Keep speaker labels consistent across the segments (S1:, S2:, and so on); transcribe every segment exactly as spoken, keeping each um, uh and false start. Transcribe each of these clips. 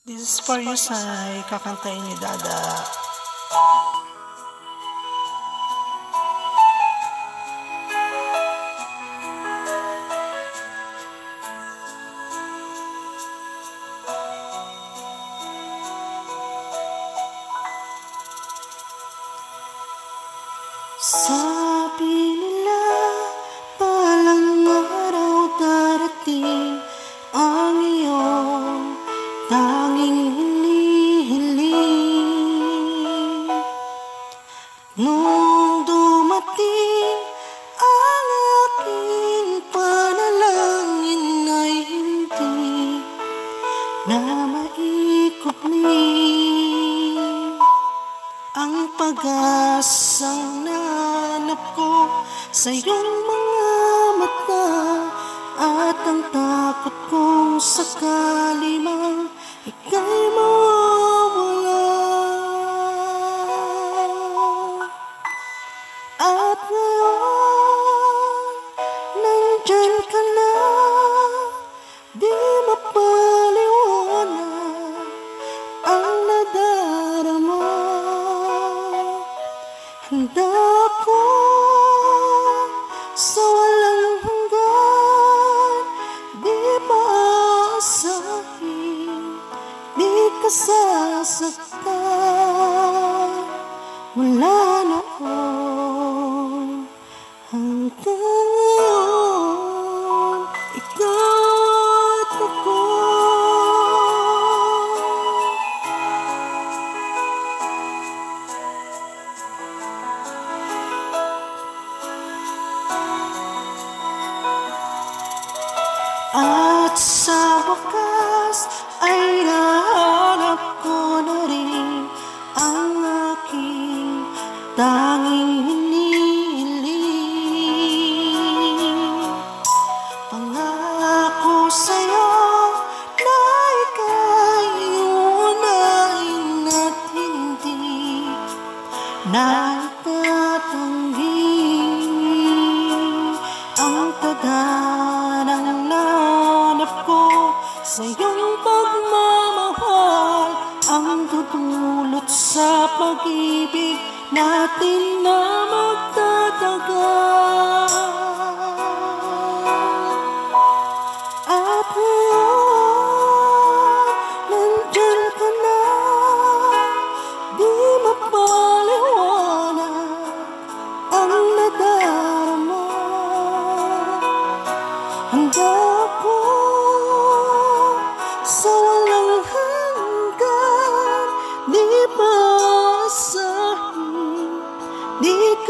S1: This is for you, Sai. Kakantayin ni Dada. Sabi nila palang araw darating ang iyong tanging hinihiling. Nung dumating ang aking panalangin ay hindi na maikupling. Ang pag-asang nanap ko sa iyong mga mata, at ang takot kong sakali mang ika'y mawawala. At ngayon, nandyan ka na, di mapaliwanag ang nadarama. Handa ako sa walang hanggan, di maasahin, di ka sasaktan. Mula noon hanggang ngayon, ikaw at ako. At sa wakas ay nahanap ko na rin ang aking tanging hinihiling. Pangako sa'yo na ika'y uunahin at hindi na itatanggi ang taganang nanap ko sa iyong pagmamahal, ang tutulot sa pag-ibig natin na magtatagal. At ngayon, nandyan ka na, di mapaliwanag ang nadarama. Handa ako sa walang hanggan, di maasahin, di ka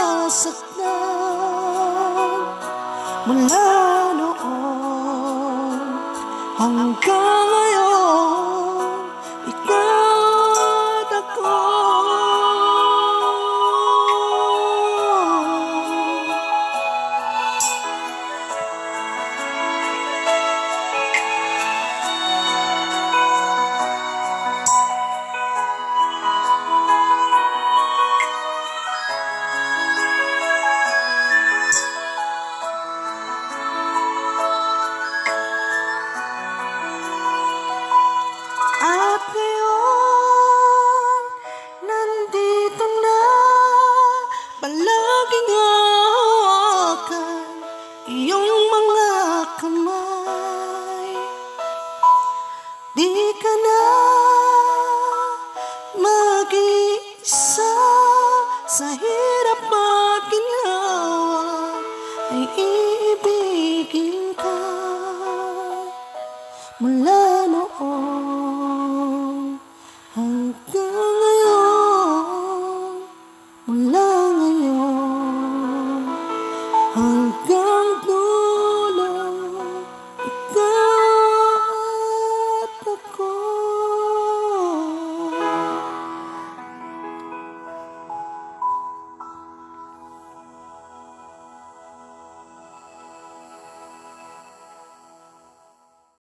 S1: sasaktan. Mula noon hanggang ngayon, ikaw at ako. At ngayon, nandito na, palaging hawakan iyong mga kamay. Di ka na mag-iisa sa hirap at ginhawa, ay iibigin ka.